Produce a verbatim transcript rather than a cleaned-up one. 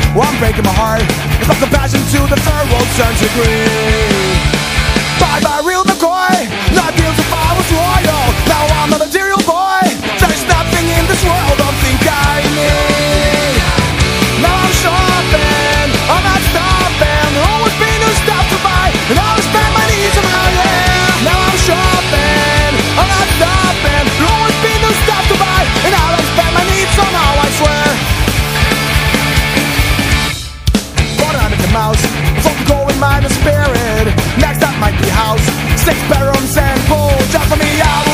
Well, I'm breaking my heart. It's like the passion to the third world turns to green. Bye bye real McCoy. Not deals if I was royal. Now I'm a material boy. There's nothing in this world I think I need. Now I'm shopping, I'm not stopping. There'll always be new stuff to buy, and I'll spend my needs somehow, yeah. Now I'm shopping, I'm not stopping. There'll always be new stuff to buy, and I'll spend my needs somehow, I swear. Mouse, so go in mind and spirit. Next up might be house. Six bedrooms and pool, just for me out.